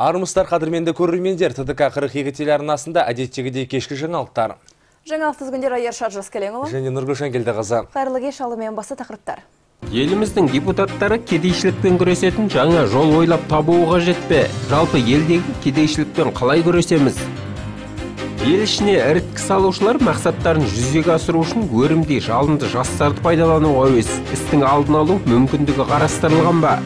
Армысыздар қадірменді көрермендер, ТДК 42 телеарнасында әдеттегідей кешкі жаңалықтар. Жаңалық тізгіндер Ершат Жаскелеңұлы. Және Нұргүлшен Келдіқызы. Қайырлы кеш, алдымен басы тақырыптар. Еліміздің депутаттары кедейшілікпен күресетін жаңа жол ойлап табуы қажет пе? Жалпы елдегі кедейшілікпен қалай күресеміз? Ел ішіне іріткі салушылар мақсаттарын жүзеге асыру үшін өрімдей жалынды жастарды пайдалануға әуес. Істің алдын алу мүмкіндігі қарастырылған ба?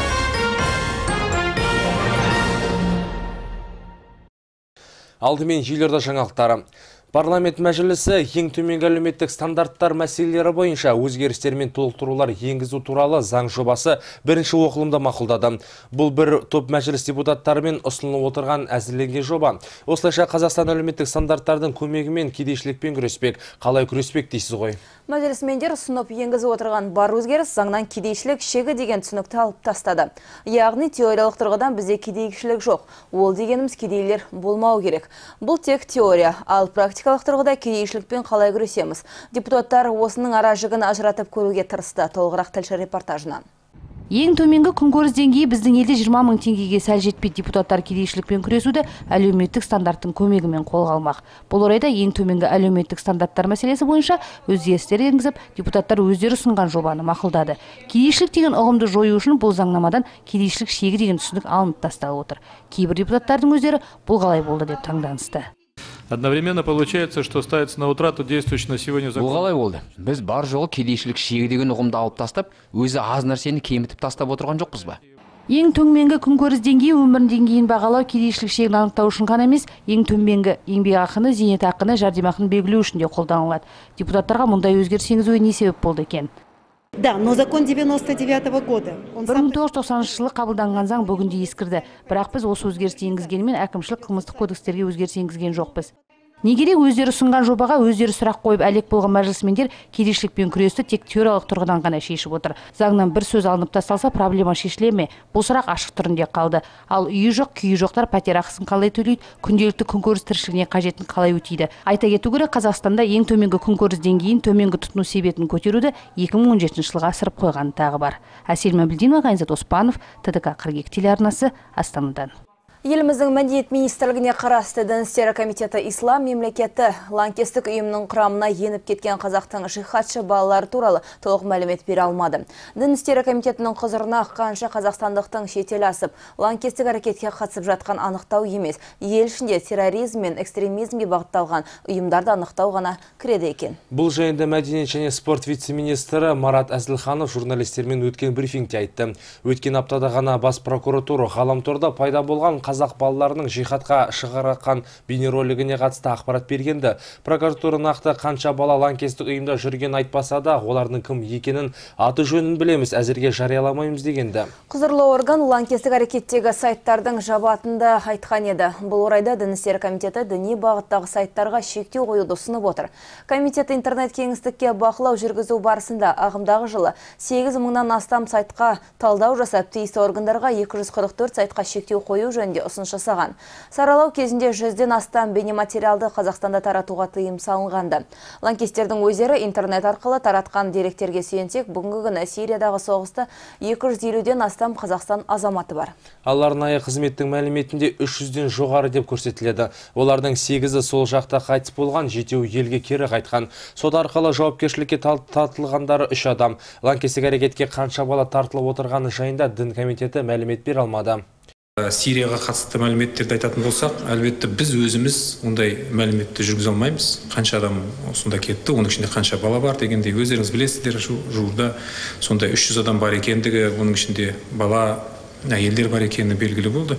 Алдымен елорда жаңалықтары. Парламент мәжілісі ең төменгі әлеуметтік стандарттар мәселелері бойынша өзгерістер мен толықтырулар енгізу туралы заң жобасы бірінші оқылымда мақұлдады. Бұл бір топ мәжіліс депутаттарымен ұсынылып отырған әзірленген жоба. Осылайша Қазақстан әлеуметтік стандарттардың көмегімен кедейшілікпен күреспек. Қалай күреспек дейсіз ғой? Мәжілісмендер ұсынып енгізіп отырған бар өзгеріс заңнан кедейшілік шегі деген түсінікті алып тастады. Яғни теориялық тұрғыдан бізде кедейшілік жоқ. Ол дегеніміз кедейлер болмау керек. Бұл тек теория, ал практикалық тұрғыда кедейшілікпен қалай күресеміз? Депутаттар осының ара жігін ажыратып көруге тырысты. Толығырақ тілші репортажынан. Ең төменгі күнкөріс деңгейі біздің елде 20 мың теңгеге сәл жетпейді. Депутаттар кедейшілікпен күресуді әлеуметтік стандарттың көмегімен қолға алмақ. Бұл орайда ең төменгі әлеуметтік стандарттар мәселесі бойынша өзгерістер енгізіп, депутаттар өздері ұсынған жобаны мақұлдады. Кедейшілік деген ұғымды жою үшін бұл заңнамадан кедейшілік шегі деген түсінік алынып тасталып отыр. Кейбір депутаттардың өздері бұл қалай болды деп таңданысты. Одновременно получается, что ставится на утрату действующий на сегодня закон. Бұл қалай болды? Біз бар жоғы кедейшілік шегі деген ұғымды алып тастап, өзі аз нәрсені кемітіп тастап отырған жоқпыз ба? Ең төменгі күнкөріс деңгейі өмір деңгейін бағалау кедейшілік шегін анықтау үшін ғана емес, ең төменгі еңбекақыны, зейнетақыны, жәрдемақыны белгілеу үшін де қолданылады. Депутаттарға мұндай өзгеріс енгізуге не себеп болды екен? Да, но закон 99-го года. 1990 жылы қабылданған заң бүгінде ескірді. Бірақ біз осы өзгерісті енгізгенімен әкімшілік қылмыстық кодекстерге өзгеріс енгізген жоқпыз. Не керек, өздері ұсынған жобаға өздері сұрақ қойып әлек болған мәжілісмендер кедейшілікпен күресті тек теориялық тұрғыдан ғана шешіп отыр. Заңнан бір сөз алынып тасталса, проблема шешіле ме? Бұл сұрақ ашық түрінде қалды. Ал үйі жоқ, күйі жоқтар пәтер ақысын қалай төлейді, күнделікті күнкөріс тіршілігіне қажетін қалай өтейді? Айта кету керек, Қазақстанда ең төменгі күнкөріс деңгейін, төменгі тұтыну себетін көтеруді 2017 жылға асырып қойғаны тағы бар. Әсел Мәбілдинова, Ғайнзат Оспанов, ТДК 42 телеарнасы, Астанадан. Еліміздің мәдениет министрлігіне қарасты Дін істері комитеті Ислам мемлекеті лаңкестік ұйымның құрамына еніп кеткен қазақтың жихадшы балалары туралы толық мәлімет бере алмады. Дін істері комитетінің құзырына қанша қазақстандықтың шетел асып, лаңкестік әрекетке қатысып жатқан анықтау емес, ел ішінде терроризм мен экстремизмге бағытталған ұйымдарды анықтау ғана кіреді екен. Бұл жайында мәдениет және спорт вице-министрі Марат Әзілханов журналистермен өткен брифингте айтты. Өткен аптада ғана бас прокуратура ғаламторда пайда болған қазақ балаларының жихадқа шығарған бейнеролигіне қатысты ақпарат бергенді. Прокуратура нақты қанша бала лаңкестік ұйымда жүрген айтпаса да, олардың кім екенін, аты жөнін білеміз, әзірге жарияламаймыз дегенді. Құзырлы орган лаңкестік әрекеттегі сайттардың жабатынды айтқан еді. Бұл орайда Дін істері комитеті діни бағыттағы сайттарға шектеу қоюды ұсынып отыр. Комитет интернет кеңістікке бақылау жүргізу барысында ағымдағы жылы 8 мыңнан астам сайтқа талдау жасап, тиісті органдарға 244 сайтқа шектеу қою жөнінде ұсыныс жасаған. Саралау кезінде 100-ден астам бейнематериалды Қазақстанда таратуға тыйым салынғанды. Лаңкестердің өздері интернет арқылы таратқан деректерге сүйенсек, бүгінгі күні Сириядағы соғыста 250-ден астам Қазақстан азаматы бар. Ал арнайы қызметтің мәліметінде 300-ден жоғары деп көрсетіледі. Олардың 8-і сол жақта қайтыс болған, 7-і елге кері қайтқан. Сот арқылы жауапкершілікке тартылғандары 3 адам. Лаңкестік әрекетке қанша бала тартылып отырғаны жайында Дін комитеті мәлімет бере алмады. Сирияға қатысты мәліметтерді айтатын болсақ, әлбетте біз өзіміз ондай мәліметті жүргізе алмаймыз. Қанша адам сонда кетті, оның ішінде қанша бала бар дегендей өздеріңіз білесіздер, жуырда сондай 300 адам бар екендігі, оның ішінде бала, әйелдер бар екені белгілі болды.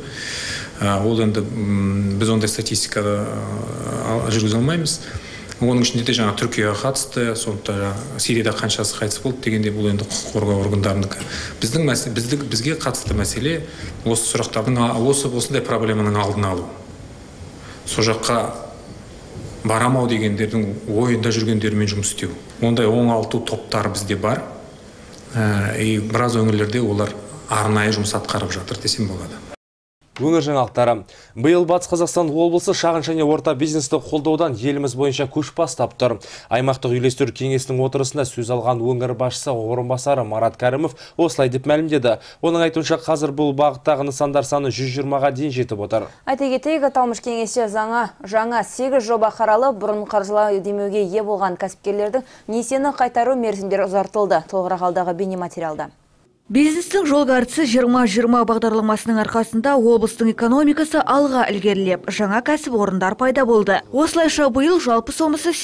Ол енді біз ондай статистикада жүргізе алмаймыз. Оның ішінде де жаңа Түркияға қатысты, сонда Сирияда қаншасы қайтыс болды дегенде бұл енді құқық қорғау органдарынікі. Бізге қатысты мәселе осы сұрақтардың, осындай проблеманың алдын алу. Сол жаққа барамау дегендердің ойында жүргендермен жұмыс істеу. Ондай оңалту топтары бізде бар. Біраз өңірлерде олар арнайы жұмыс атқарып жатыр десем болады. Өңір жаңалықтары. Биыл Батыс Қазақстан облысы шағын және орта бизнесті қолдаудан еліміз бойынша көш бастап тұр. Аймақтық үйлестіру кеңесінің отырысында сөз алған өңір басшысы орынбасары Марат Кәрімов осылай деп мәлімдеді. Оның айтуынша қазір бұл бағыттағы нысандар саны 120-ға дейін жетіп отыр. Айта кетейік, аталмыш кеңесте жаңа 8 жоба қаралып, бұрын қаржылай демеуге ие болған кәсіпкерлердің несиені қайтару мерзімдері ұзартылды. Толығырақ алдағы бейнематериалда. Бизнестің жол картасы 2020 бағдарламасының арқасында облыстың экономикасы алға ілгерілеп, жаңа кәсіп орындар пайда болды. Осылайша биыл жалпы сомасы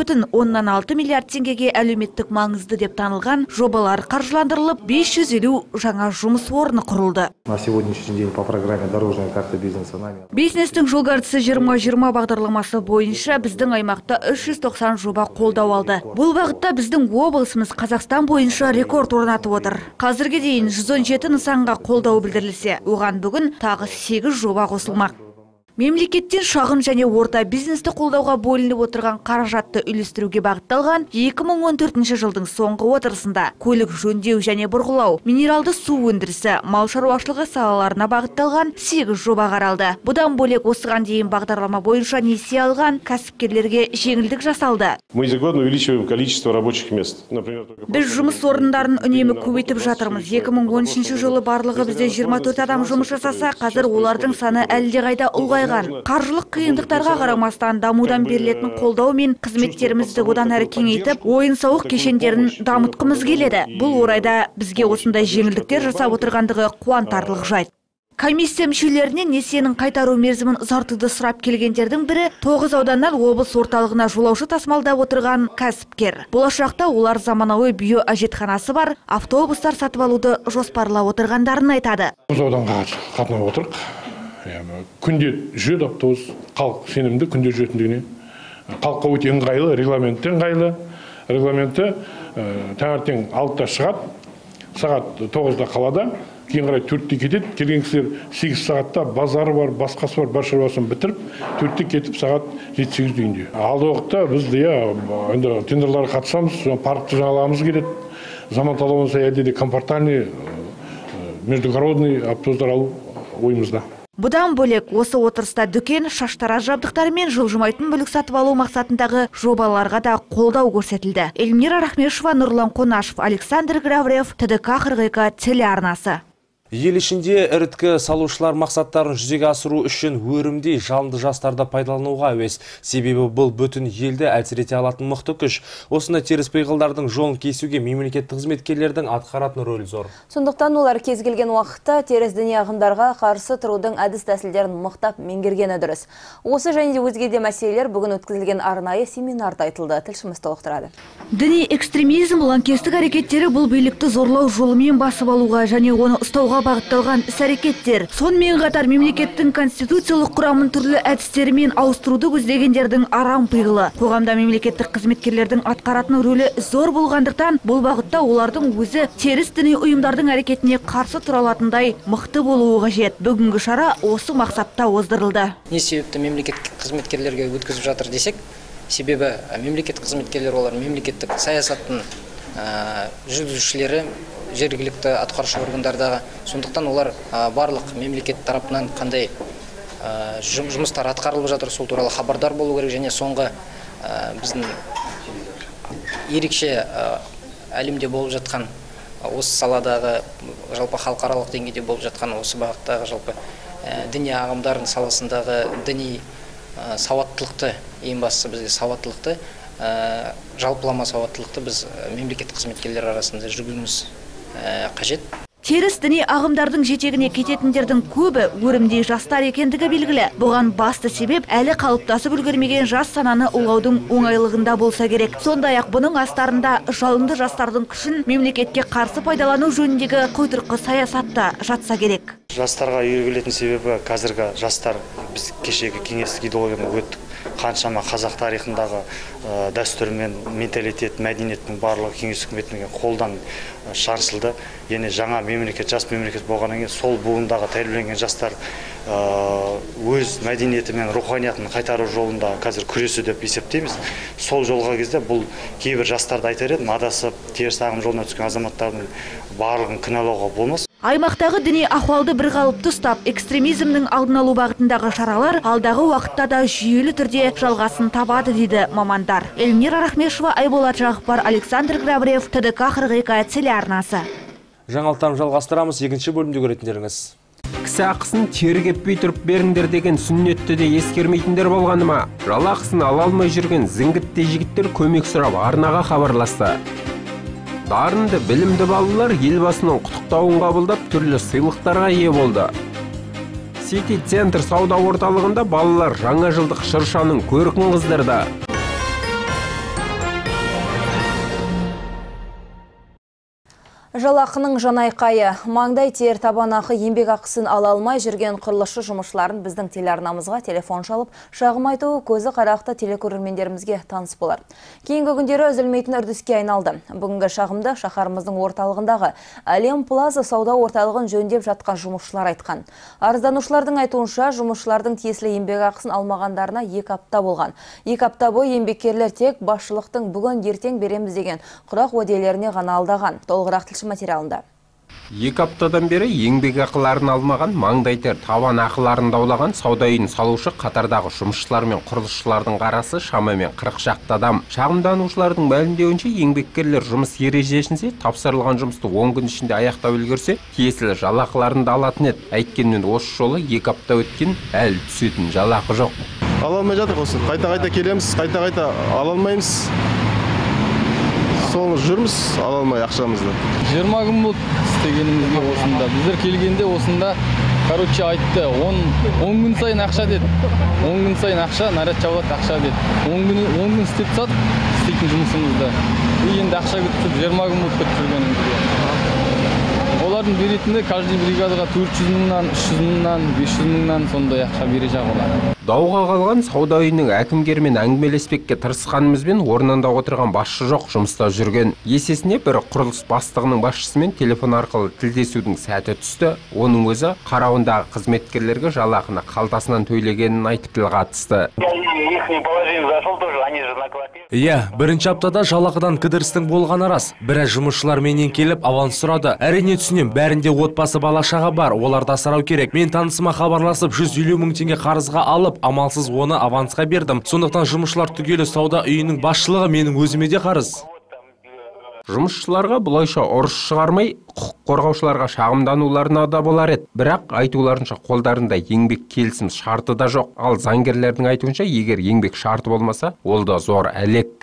8,6 миллиард теңгеге әлеуметтік маңызды деп танылған жобалар қаржыландырылып, 550 жаңа жұмыс орны құрылды. На сегодняшний день по программе «Дорожная карта бизнеса» нами. Бизнестің жол картасы 2020 бағдарламасы бойынша біздің аймақта 390 жоба қолдау алды. Бұл бағытта біздің облысымыз Қазақстан бойынша рекорд орнатып отыр. Қазірге дейін 117 нысанға қолдау білдірілсе, оған бүгін тағы 8 жоба қосылмақ. Мемлекеттен шағын және орта бизнесті қолдауға бөлініп отырған қаражатты үйлестіруге бағытталған 2014 жылдың соңғы отырысында көлік жөндеу және бұрғылау, минералды су өндірісі, мал шаруашылығы салаларына бағытталған 8 жоба қаралды. Бұдан бөлек осыған дейін бағдарлама бойынша несие алған кәсіпкерлерге жеңілдік жасалды. Мы ежегодно увеличиваем количество рабочих мест. Біз жұмыс орындарын үнемі көбейтіп жатырмыз. 2013 жылы барлығы бізде 24 адам жұмыс жасаса, қазір олардың саны әлде қайда ұлғайған. Қаржылық қиындықтарға қарамастан дамудан берілетін қолдау мен қызметтерімізді одан әрі кеңейтіп, ойын-сауық кешендерін дамытқымыз келеді. Бұл орайда бізге осындай жеңілдіктер жасап отырғандығы қуантарлық жайт. Комиссия мүшелерінен несиенің қайтару мерзімін ұзартуды сұрап келгендердің бірі 9 ауданнан облыс орталығына жолаушы тасымалдап отырған кәсіпкер. Болашақта олар заманауи биоәжетханасы бар автобустар сатып алуды жоспарлап отырғандарын айтады. 9 ауданға қатынап отырық. Күнде жүреді автобус, халық сенімді күнде жүретіндігіне. Халыққа өте ыңғайлы, регламенті ыңғайлы. Регламенті таңертең 6-та шығады, сағат 9-да қалада, кейін қарай 4-те кетеді. Келген кісілер 8 сағатта базары бар, басқасы бар, бар шаруасын бітіріп, 4-те кетіп сағат 7-8 үйінде. Алды уақытта біз де тендерларға қатысамыз, паркты жаңалағымыз келеді. Заман талабына сай әлде де комфортальный, междугородный автобустар алу ойымызда. Бұдан бөлек осы отырыста дүкен, шаштараз жабдықтары мен жылжымайтын мүлік сатып алу мақсатындағы жобаларға да қолдау көрсетілді. Эльмира Рахмешева, Нұрлан Қонашев, Александр Граврев, ТДК 42 телеарнасы. Ел ішінде іріткі салушылар мақсаттарын жүзеге асыру үшін өрімдей жалынды жастарды пайдалануға әуес. Себебі бұл бүтін елді әлсірете алатын мықты күш. Осында теріс пиғылдардың жолын кесуге мемлекеттік қызметкерлердің атқаратын рөлі зор. Сондықтан олар кез келген уақытта теріс діни ағымдарға қарсы тұрудың әдіс тәсілдерін мықтап меңгергені дұрыс. Осы және де өзге де мәселелер бүгін өткізілген арнайы семинарда айтылды. Тілшіміз толықтырады. Діни экстремизм, лаңкестік әрекеттері бұл билікті зорлау жолымен басып алуға және оны ұстауға бағытталған іс-әрекеттер. Сонымен қатар мемлекеттің конституциялық құрамын түрлі әдістерімен ауыстыруды көздегендердің арам пиғылы. Қоғамда мемлекеттік қызметкерлердің атқаратын рөлі зор болғандықтан, бұл бағытта олардың өзі теріс діни ұйымдардың әрекетіне қарсы тұра алатындай мықты болуы қажет. Бүгінгі шара осы мақсатта оздырылды. Не себепті мемлекеттік қызметкерлерге өткізіп жатыр десек, себебі мемлекеттік қызметкерлер олар мемлекеттік саясаттың жүргізушілері, жергілікті атқарушы органдардағы. Сондықтан олар барлық мемлекет тарапынан қандай жұмыстар атқарылып жатыр, сол туралы хабардар болу керек. Және соңғы біздің ерекше әлемде болып жатқан осы саладағы, жалпы халықаралық деңгейде болып жатқан осы бағыттағы жалпы діни ағымдардың саласындағы діни сауаттылықты, ең бастысы бізге сауаттылықты, жалпылама сауаттылықты біз мемлекеттік қызметкерлер арасында жүргізуіміз қажет. Теріс діни ағымдардың жетегіне кететіндердің көбі өрімдей жастар екендігі белгілі. Бұған басты себеп әлі қалыптасып үлгермеген жас сананы ұлғаудың оңайлығында болса керек. Сондай-ақ бұның астарында жалынды жастардың күшін мемлекетке қарсы пайдалану жөніндегі қойдырқы саясатта жатса керек. Жастарға үйрелетін себебі қазіргі жастар, біз кешегі кеңестік идеологияны өттік. Қаншама қазақ тарихындағы дәстүр мен менталитет, мәдениеттің барлығы кеңес үкіметіне қолдан шығарылды. Яғни жаңа мемлекет, жас мемлекет болғаннан кейін сол буындағы тәрбиеленген жастар өз мәдениеті мен руханиятын қайтару жолында қазір күресу деп есептейміз. Сол жолға кезде бұл кейбір жастарды айтар едім, адасып теріс ағым жолына түскен азаматтардың барлығын кінәлауға болмас. Аймақтағы діни ахуалды бір қалыпты ұстап, экстремизмнің алдын алу бағытындағы шаралар алдағы уақытта да жүйелі түрде жалғасын табады дейді мамандар. Эльмира Рахмешева, Айболат Жақпар, Александр Грабрев, ТДК 42 телеарнасы. Жаңалықтарын жалғастырамыз, екінші бөлімде көретіндеріңіз. Кісі ақысын тері кеппей тұрып беріңдер деген сүннетті де ескермейтіндер болғаны ма? Жалақысын ала алмай жүрген зіңгітті жігіттер көмек сұрап арнаға хабарласты. Дарынды білімді балалар елбасының құттықтауын қабылдап түрлі сыйлықтарға ие болды. Сити центр сауда орталығында балалар жаңа жылдық шыршаның көркін қыздырды. Жалақының жанайқайы, маңдай тер табанақы еңбек ақысын ала алмай жүрген құрылысшы жұмысшыларын біздің телеарнамызға телефон шалып, шағым айтуы көзі қарақты телекөрермендерімізге таныс болар. Кейінгі күндері үзілмейтін үрдіске айналды. Бүгінгі шағымды шаһарымыздың орталығындағы Әлем Плаза сауда орталығын жөндеп жатқан жұмысшылар айтқан. Арызданушылардың айтуынша, жұмысшылардың тиесілі еңбек ақысын алмағандарына 2 апта болған. 2 апта бойы еңбеккерлер тек басшылықтың бүгін ертең береміз деген құрақ уәделеріне ғана алдаған. Толығырақ материалында. 2 аптадан бері еңбек ақыларын алмаған, маңдайтер табан ақыларын даулаған сауда үйін салушы қатардағы жұмысшылар мен құрылысшылардың қарасы шамамен 40 шақты адам. Шағымданушылардың мәлімдеуінше еңбеккерлер жұмыс ережесінде тапсырылған жұмысты 10 күн ішінде аяқтап үлгерсе, тиесілі жалақыларын да алатын еді. Әйткенмен осы жолы 2 апта өткен, әлі түсетін жалақы жоқ. Ала алмай жатыр осы. Қайта-қайта келеміз, қайта-қайта ала алмаймыз. Сол жүрміз, ала алмай ақшамызды. 20 күн болды істегенімізге осында. Біздер келгенде осында, короче, айтты, 10 күн сайын ақша деді. 10 күн сайын ақша, наряд жабылады ақша деді. 10 күн істеп сатып, істейтін жұмысымызды. Енді ақша күтіп 20 күн болды күтіп жүргенімізге. Олардың беретінді каждый бригадаға 400 мыңнан, 300 мыңнан, 500 мыңнан сондай ақша бере жағылар. Дауға қалған сауда үйінің әкімгермен әңгімелеспекке тырысқанымызбен орнында отырған басшы жоқ, жұмыста жүрген. Есесіне бір құрылыс бастығының басшысымен телефон арқылы тілдесудің сәті түсті. Оның өзі қарауындағы қызметкерлерге жалақыны қалтасынан төлегенін айтып тіл қатысты. Иә, бірінші аптада жалақыдан кідірістің болғаны рас. Біраз жұмысшылар менен келіп аванс сұрады. Әрине түсінем, бәрінде отбасы бала-шаға бар, оларды асырау керек. Мен танысыма хабарласып 150 мың теңге қарызға алып, амалсыз оны авансқа бердім. Сондықтан жұмысшылар түгелі сауда үйінің басшылығы менің өзіме де қарыз. Жұмысшыларға бұлайша ұрыс шығармай, құқық қорғаушыларға шағымдануларына да болар еді. Бірақ айтуларынша қолдарында еңбек келісім шарты да жоқ. Ал заңгерлердің айтуынша, егер еңбек шарты болмаса, ол да зор әлек.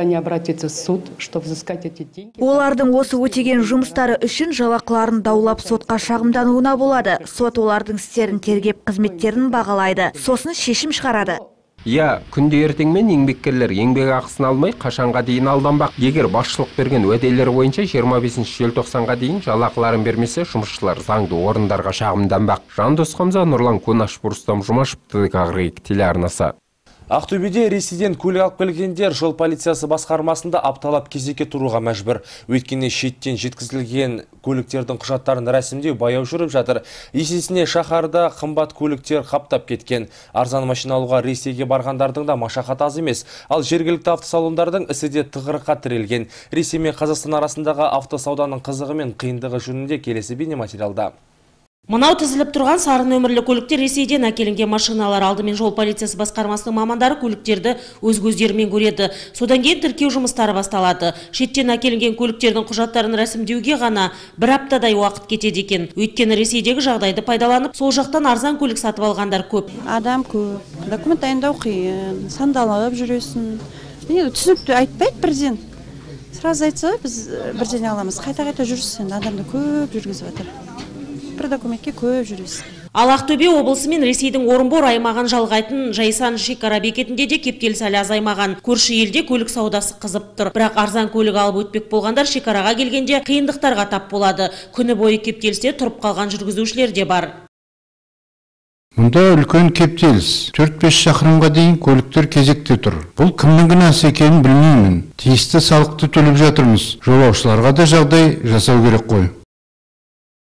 Олардың осы өтеген жұмыстары үшін жалақыларын даулап сотқа шағымдануына болады. Сот олардың істерін тергеп қызметтерін бағалайды. Сосын шешім шығарады. Иә, күнде ертеңмен еңбеккерлер еңбек ақысын алмай қашанға дейін алданбақ. Егер басшылық берген уәделері бойынша 25 желтоқсанға дейін жалақыларын бермесе, жұмысшылар заңды орындарға шағымданбақ. Жандос Хамза, Нұрлан Конашев, Рустам Жұмашев, ТДК 42 телеарнасы. Ақтөбеде ресейден көлік алып келгендер жол полициясы басқармасында апталап кезекке тұруға мәжбүр. Өйткені шеттен жеткізілген көліктердің құжаттарын рәсімдеу баяу жүріп жатыр. Есесіне шаһарда қымбат көліктер қаптап кеткен. Арзан машина алуға Ресейге барғандардың да машақаты аз емес. Ал жергілікті автосалондардың ісі де тығырыққа тірелген. Ресей мен Қазақстан арасындағы автосауданың қызығы мен қиындығы жөнінде келесі бейнематериалда. Мынау тізіліп тұрған сары нөмірлі көліктер Ресейден әкелінген машиналар. Алдымен жол полициясы басқармасының мамандары көліктерді өз көздерімен көреді. Содан кейін тіркеу жұмыстары басталады. Шеттен әкелінген көліктердің құжаттарын рәсімдеуге ғана бір аптадай уақыт кетеді екен. Өйткені Ресейдегі жағдайды пайдаланып, сол жақтан арзан көлік сатып алғандар көп. Адам көп, документ дайындау қиын, сандалып жүресің. Түсінікті айтпайды бірден. Сразу айтса, біз бірден аламыз. Қайта-қайта жүрсің, адамды көп жүргізіп жатыр. Бір документке көп жүресіз. Ал Ақтөбе облысы мен Ресейдің Орынбор аймағын жалғайтын Жайсан шекара бекетінде де кептеліс әлі азаймаған. Көрші елде көлік саудасы қызып тұр. Бірақ арзан көлік алып өтпек болғандар шекараға келгенде қиындықтарға тап болады. Күні бойы кептелісте тұрып қалған жүргізушілер де бар. Мұнда үлкен кептеліс. 4-5 шақырымға дейін көліктер кезекте тұр. Бұл кімнің кінәсі екенін білмеймін. Тиісті салықты төлеп жатырмыз. Жолаушыларға да жағдай жасау керек қой.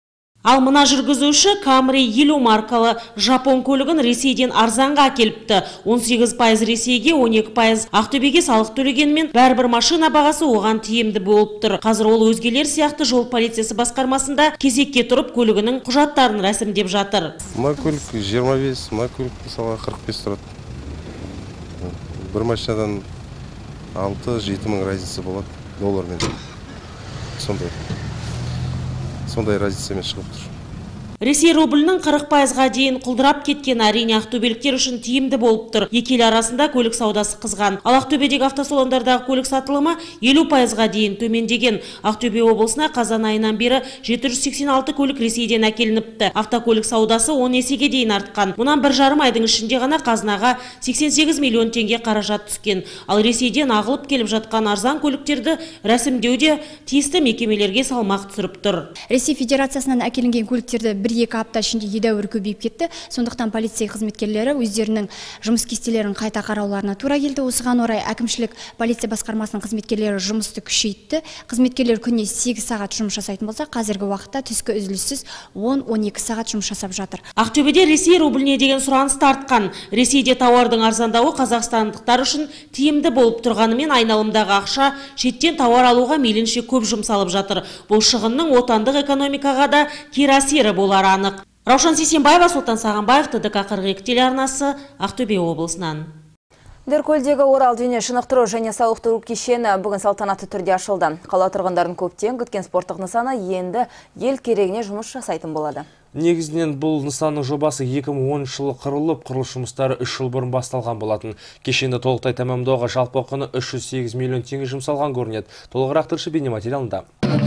Ал мына жүргізуші Camry 50 маркалы жапон көлігін Ресейден арзанға келіпті. 18% Ресейге, 12% Ақтөбеге салық төлегенмен бәрбір машина бағасы оған тиімді болып тұр. Қазір ол өзгелер сияқты жол полициясы басқармасында кезекке тұрып көлігінің құжаттарын рәсімдеп жатыр. Мына көлік 25, мына көлік мысалға 45 тұрады. Бір машинадан 6-7 мың разница болады доллармен. Сондай разницамен шығып тұр. Ресей рублінің 40%-ға дейін құлдырап кеткен әрине ақтөбеліктер үшін тиімді болып тұр. Екі ел арасында көлік саудасы қызған. Ал Ақтөбедегі автосалондардағы көлік сатылымы 50%-ға дейін төмендеген. Ақтөбе облысына қазан айынан бері 786 көлік Ресейден әкелініпті. Автокөлік саудасы 10 есеге дейін артқан. Мұнан 1,5 айдың ішінде ғана қазынаға 88 миллион теңге қаражат түскен. Ал Ресейден ағылып келіп жатқан арзан көліктерді рәсімдеуде тиісті мекемелерге салмақ түсіріп тұр. Ресей Федерациясынан әкелінген көліктерді 1-2 апта ішінде едәуір көбейіп кетті. Сондықтан полиция қызметкерлері өздерінің жұмыс кестелерін қайта қарауларына тура келді. Осыған орай әкімшілік полиция басқармасының қызметкерлері жұмысты күшейтті. Қызметкерлер күніне 8 сағат жұмыс жасайтын болса, қазіргі уақытта түскі үзіліссіз 10-12 сағат жұмыс жасап жатыр. Ақтөбеде Ресей рубліне деген сұраныс артқан. Ресейде тауардың арзандауы қазақстандықтар үшін тиімді болып тұрғанымен айналымдағы ақша шеттен тауар алуға мейлінше көп жұмсалып жатыр. Бұл шығынның отандық экономикаға да кері әсері болары анық. Раушан Сейсенбаева, Сұлтан Сағынбаев, ТДК 42 телеарнасы, Ақтөбе облысынан. Деркөлдегі Орал дене шынықтыру және сауықтыру кешені бүгін салтанатты түрде ашылды. Қала тұрғындарын көптен күткен спорттық нысаны енді ел керегіне жұмыс жасайтын болады. Негізінен бұл нысанның жобасы 2010 жылы құрылып, құрылыс жұмыстары 3 жыл бұрын басталған болатын. Кешенді толықтай тәмамдауға жалпы құны 308 миллион теңге жұмсалған көрінеді. Толығырақ тілші бейнематериалында.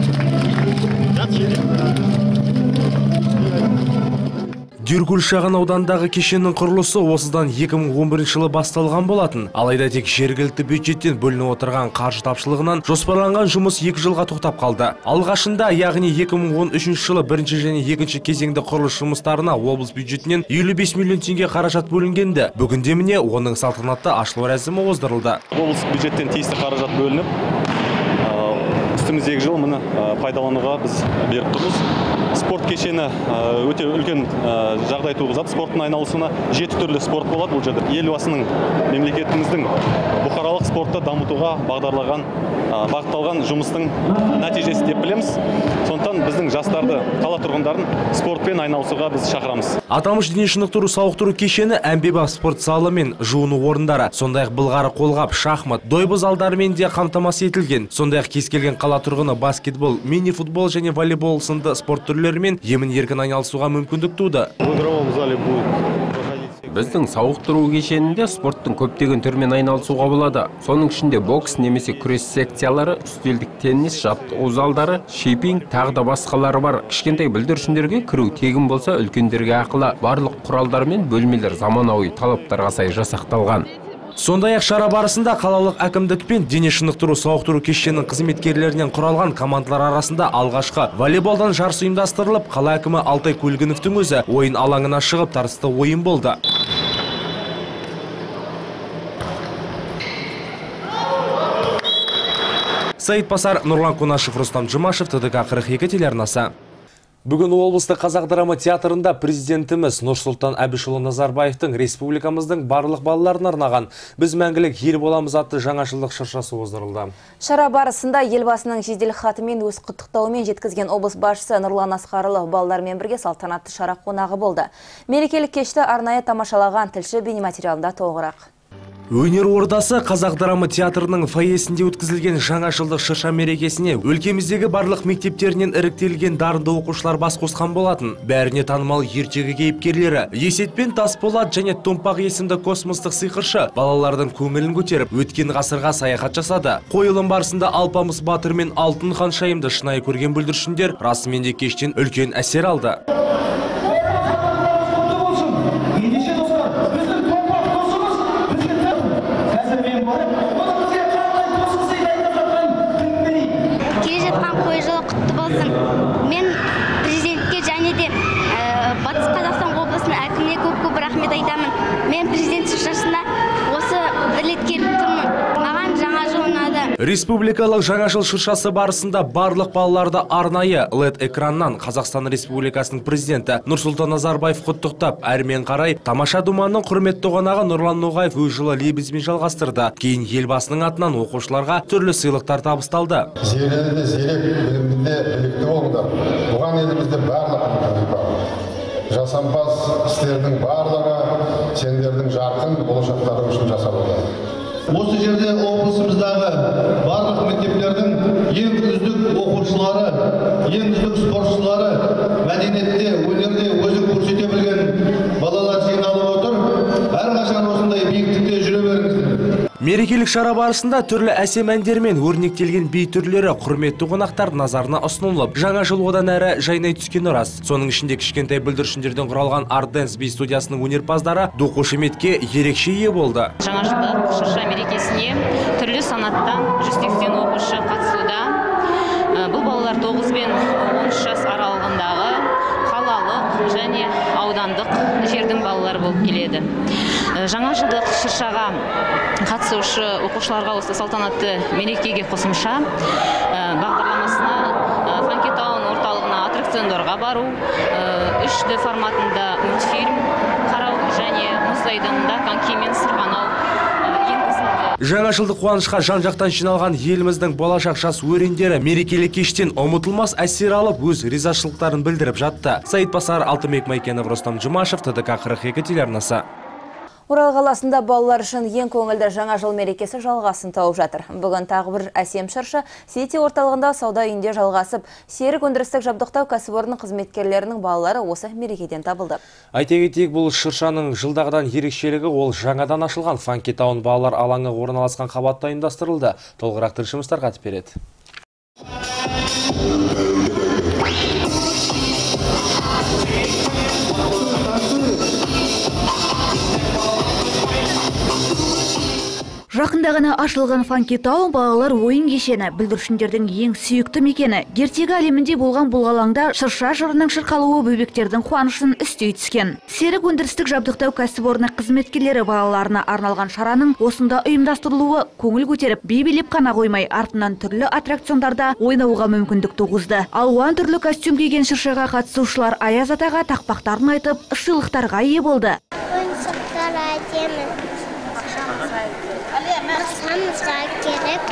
Деркөл шағын аудандағы кешеннің құрылысы осыдан 2011 жылы басталған болатын. Алайда тек жергілікті бюджеттен бөлініп отырған қаржы тапшылығынан жоспарланған жұмыс 2 жылға тоқтап қалды. Алғашында, яғни 2013 жылы бірінші және екінші кезеңді құрылыс жұмыстарына облыс бюджетінен 55 миллион теңге қаражат бөлінгенді. Бүгінде міне оның салтанатты ашылу рәсімі оздырылды. Облыс бюджеттен тиісті қаражат бөлініп, үстіміздегі жыл мұны пайдалануға біз беріп тұрмыз. Спорт кешені өте үлкен жағдай туғызады. Спорттың айналысуына 7 түрлі спорт болады бұл жерде. Елбасының, мемлекетіміздің бұқаралық спортты дамытуға бағытталған жұмыстың нәтижесі деп білеміз. Сондықтан біздің жастарды, қала тұрғындарын спортпен айналысуға біз шақырамыз. Аталмыш дене шынықтыру сауықтыру кешені әмбебап спорт залы мен жуыну орындары, сондай-ақ былғары қолғап, шахмат, дойбы залдарымен де қамтамасыз етілген. Сондай-ақ кез келген қала тұрғыны баскетбол, мини-футбол және волейбол сынды спорт түрлерімен емін-еркін айналысуға мүмкіндік туды. Біздің сауықтыру кешенінде спорттың көптеген түрмен айналысуға болады. Соның ішінде бокс немесе күрес секциялары, үстелдік теннис, жаттығу залдары, шиппинг, тағы да басқалары бар. Кішкентай бүлдіршіндерге кіру тегін болса, үлкендерге ақылы. Барлық құралдар мен бөлмелер заманауи талаптарға сай жасақталған. Сондай-ақ шара барысында қалалық әкімдік пен дене шынықтыру сауықтыру кешенінің қызметкерлерінен құралған командалар арасында алғашқы волейболдан жарыс ұйымдастырылып, қала әкімі Алтай Көлгіновтің өзі ойын алаңына шығып тартысты ойын болды. Саид Пасар, Нұрлан Конашев, Рустам Жұмашев, ТДК 42 телеарнасы. Бүгін облыстық қазақ драма театрында президентіміз Нұрсұлтан Әбішұлы Назарбаевтың республикамыздың барлық балаларына арнаған «Біз мәңгілік ел боламыз» атты жаңашылдық шыршасы оздырылды. Шара барысында елбасының жеделхатымен өз құттықтауымен жеткізген облыс басшысы Нұрлан Асқарұлы балалармен бірге салтанатты шара қонағы болды. Мерекелік кешті арнайы тамашалаған тілші бейнематериалында толығырақ. Өнер ордасы қазақ драма театрының фойесінде өткізілген жаңашылдық шырша мерекесіне өлкеміздегі барлық мектептерінен іріктелген дарынды оқушылар бас қосқан болатын. Бәріне танымал ертегі кейіпкерлері Есетпен Тасболат және Томпақ есімді космостық сиқыршы балалардың көңілін көтеріп, өткен ғасырға саяхат жасады. Қойылым барысында Алпамыс батыр мен Алтын ханшайымды шынайы көрген бүлдіршіндер расымен де кештен үлкен әсер алды. Мен президентке және де Батыс Қазақстан облысының әкіміне көп рахмет айтамын. Мен президент шыршасына осы бір рет келіп тұрмын. Маған жаңа жыл ұнады. Республикалық жаңа жыл шыршасы барысында барлық балаларды арнайы LED экраннан Қазақстан Республикасының президенті Нұрсұлтан Назарбаев құттықтап, әрмен қарай тамаша думанның құрметті қонағы Нұрлан Ноғаев өз жылы лебізімен жалғастырды. Кейін елбасының атынан оқушыларға түрлі сыйлықтар табысталды. Зерелі, зерек, білімді, білікті болыңдар. Бұған елімізде барлық мүмкіндік бар. Жасампаз істердің барлығы сендердің жарқын болашақтары үшін жасалуда. Осы жерде облысымыздағы барлық мектептердің ең үздік оқушылары, ең үздік спортшылары, мәдениетте, өнерде өзін көрсете білген балалар жиналып отыр. Әрқашан осындай биіктікте жүре беріңіздер. Мерекелік шара барысында түрлі әсем әндермен өрнектелген би түрлері құрметті қонақтар назарына ұсынылып, жаңа жыл одан әрі жайнай түскен рас. Соның ішінде кішкентай бүлдіршіндерден құралған Art Dance би студиясының өнерпаздары ду-қошеметке ерекше ие болды. Жаңа жылдық шырша мерекесіне түрлі санаттан 180 оқушы қатысуда. Бұл балалар 9 бен 13 жас аралығындағы қалалық және аудандық жердің балалары болып келеді. Жаңа жылдық шыршаға қатысушы оқушыларға осы салтанатты мерекеге қосымша бағдарламасына Funky Town орталығына аттракциондарға бару, 3D форматында мультфильм қарау және мұз айдынында конькимен сырғанау енгізілді. Жаңа жылдық қуанышқа жан-жақтан жиналған еліміздің болашақ жас өрендері мерекелік кештен ұмытылмас әсер алып, өз ризашылықтарын білдіріп жатты. Саид Басар, Алтынбек Майкенов, Рустам Жұмашев, ТДК 42 телеарнасы. Орал қаласында балалар үшін ең көңілді жаңа жыл мерекесі жалғасын тауып жатыр. Бүгін тағы бір әсем шырша Сити орталығында сауда үйінде жалғасып, серік өндірістік жабдықтау кәсіпорынның қызметкерлерінің балалары осы мерекеден табылды. Айта кетейік, бұл шыршаның жылдағыдан ерекшелігі ол жаңадан ашылған Funky Town балалар алаңы орналасқан қабатта ұйымдастырылды. Толығырақ тілшіміз тарқатып береді. Жақында ғана ашылған Funky Town балалар ойын кешені, бүлдіршіндердің ең сүйікті мекені. Ертегі әлемінде болған бұл алаңда шырша жырының шырқалуы бөбектердің қуанышын үстей түскен. Серік өндірістік жабдықтау кәсіпорны қызметкерлері балаларына арналған шараның осында ұйымдастырылуы көңіл көтеріп, би билеп қана қоймай, артынан түрлі аттракциондарда ойнауға мүмкіндік туғызды. Алуан түрлі костюм киген шыршаға қатысушылар Аяз атаға тақпақтарын айтып, сыйлықтарға ие болды. Мақсамызға керек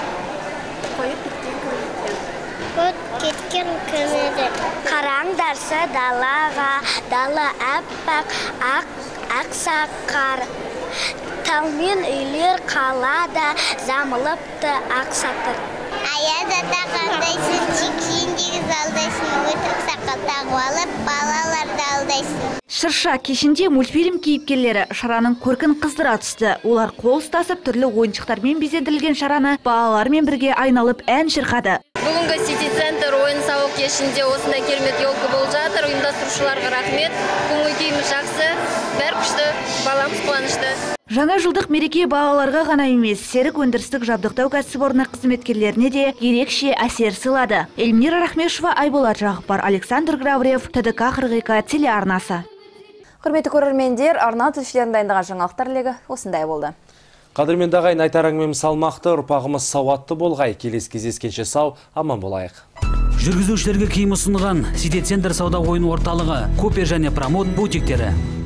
кеткен көмеді. Қараңдарса далаға, дала әппақ, ақ сақар. Талмен үйлер қалада, замылыпты ақ сатыр. Аяз ата қандайсың, чекшендегі залдайсың, өтіп сақалдағы алып, балаларды алдайсың. Шырша кешінде мультфильм кейіпкерлері шараның көркін қыздыра түсті. Олар қол ұстасып түрлі ойыншықтармен безендірілген шараны балалармен бірге айналып ән шырқады. Бүгінгі Сити-центр ойын-сауық кешінде осындай керемет елкі болып жатыр. Ұйымдастырушыларға рахмет. Көңіл-күйіміз жақсы, бәрі күшті, баламыз қуанышты. Жаңа жылдық мереке балаларға ғана емес, серік өндірістік жабдықтау кәсіпорны қызметкерлеріне де ерекше әсер сыйлады. Эльмира Рахмешева, Айболат Жағыпар, Александр Граврев, ТДК 42 телеарнасы. Құрметті көрермендер, арна тілшілерін дайындаған жаңалықтар легі осындай болды. Қадірменді ағайын, айтар әңгімеміз салмақты, ұрпағымыз сауатты болғай. Келесі кездескенше сау, аман болайық. Жүргізушілерге киім ұсынған Сити-центр сауда ойын орталығы, купе және промот бутиктері.